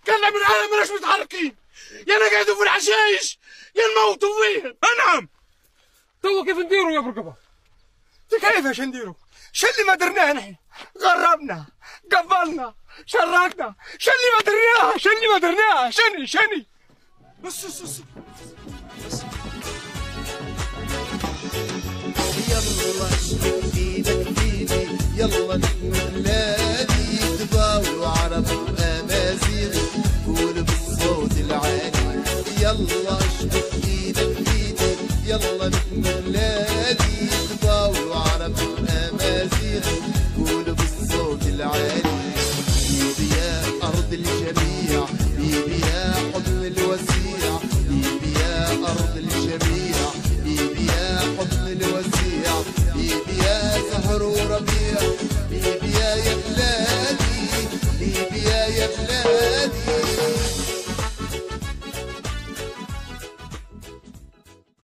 كنا من العالم ماناش متحركين، يا نقعدوا في العشايش يا نموتوا فيهم. نعم. توا كيف نديروا يا برقبة؟ كيفاش نديروا؟ شو اللي ما درناه نحن؟ غربنا، قبلنا، شركنا، شو اللي ما درناه؟ شو اللي ما درناه؟ شني؟ بس يلا اشبك ايدك فيني، يلا نحن بلادي، تباوي عرب وامازيغي، قول بالصوت العالي. يلا اشبك ايدك فيني، يلا نحن بلادي، تباوي عرب وامازيغي، قول بالصوت العالي. بيبي يا ارض الجميع، بيبي يا حضن الوسيع،